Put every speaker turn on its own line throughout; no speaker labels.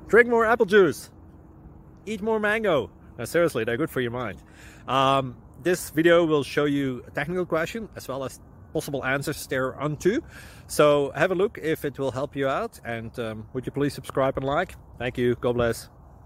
Drink more apple juice. Eat more mango. No, seriously, they're good for your mind. This video will show you a technical question as well as possible answers thereunto. So have a look if it will help you out, and would you please subscribe and like? Thank you. God bless.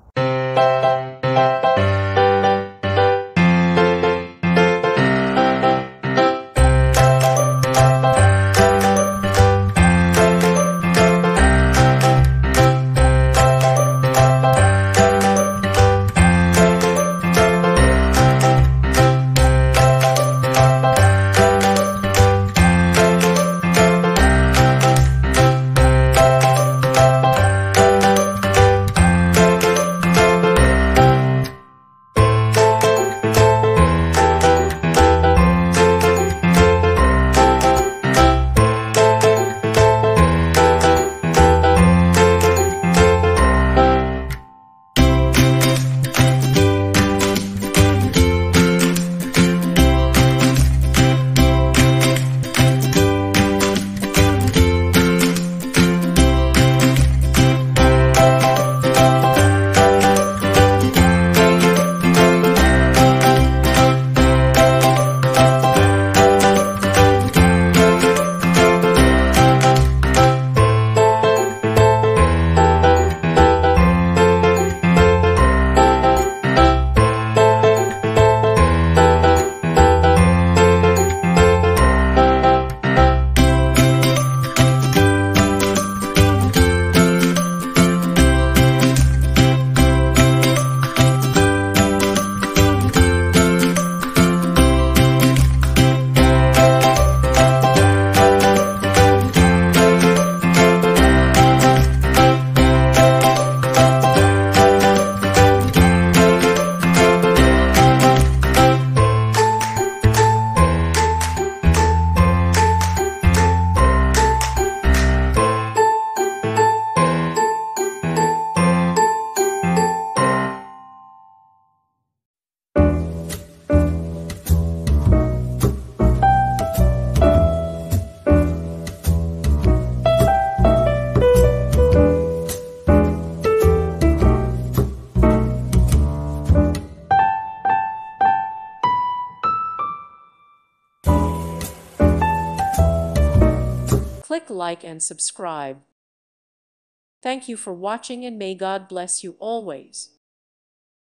Click like and subscribe. Thank you for watching, and may God bless you always.